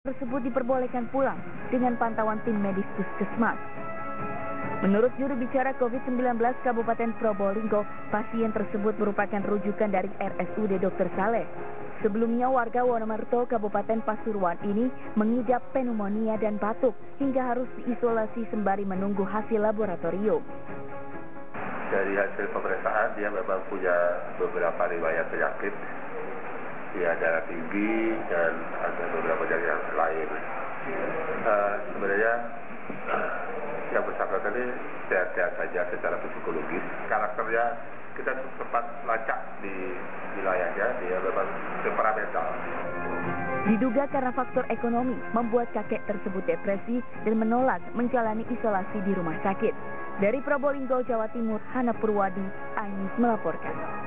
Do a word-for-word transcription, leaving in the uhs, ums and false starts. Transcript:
tersebut diperbolehkan pulang dengan pantauan tim medis puskesmas. Menurut juru bicara COVID sembilan belas Kabupaten Probolinggo, pasien tersebut merupakan rujukan dari R S U D dokter Saleh. Sebelumnya warga Wonomerto, Kabupaten Pasuruan ini mengidap pneumonia dan batuk hingga harus diisolasi sembari menunggu hasil laboratorium. Dari hasil pemeriksaan dia memang punya beberapa riwayat penyakit, dia darah tinggi dan ada beberapa penyakit lain. Uh, sebenarnya uh, yang bersangkutan ini sehat-sehat saja secara psikologis. Karakternya kita sempat lacak di wilayahnya, dia memang temperamental. Diduga karena faktor ekonomi membuat kakek tersebut depresi dan menolak menjalani isolasi di rumah sakit. Dari Probolinggo, Jawa Timur, Hana Purwadi, Ais melaporkan.